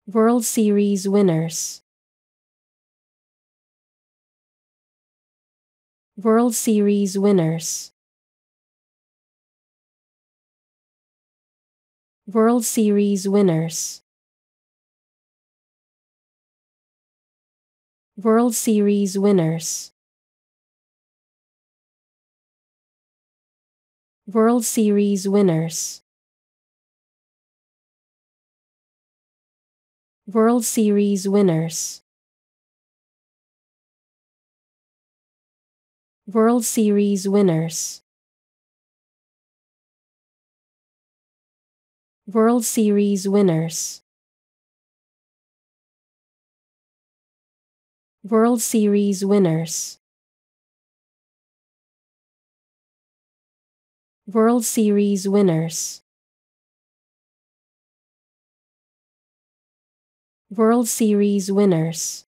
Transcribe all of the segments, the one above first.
World Series winners. World Series winners. World Series winners. World Series winners. World Series winners. World Series winners. World Series winners. World Series winners. World Series winners. World Series winners. World Series winners.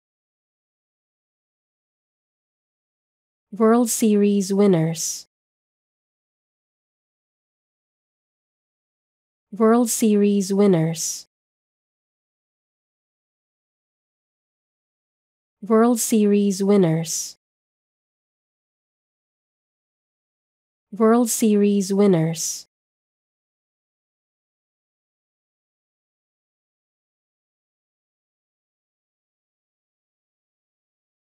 World Series winners. World Series winners. World Series winners. World Series winners.